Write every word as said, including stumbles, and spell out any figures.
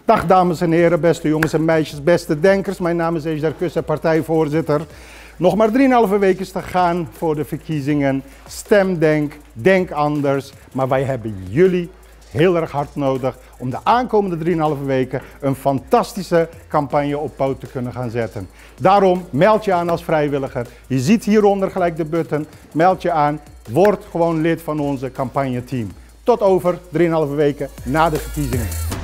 Dag dames en heren, beste jongens en meisjes, beste denkers. Mijn naam is Ejder Kussen, partijvoorzitter. Nog maar drieënhalve weken te gaan voor de verkiezingen. Stemdenk, denk anders. Maar wij hebben jullie heel erg hard nodig om de aankomende drieënhalve weken een fantastische campagne op poot te kunnen gaan zetten. Daarom meld je aan als vrijwilliger. Je ziet hieronder gelijk de button. Meld je aan. Word gewoon lid van onze campagneteam. Tot over drieënhalve weken na de verkiezingen.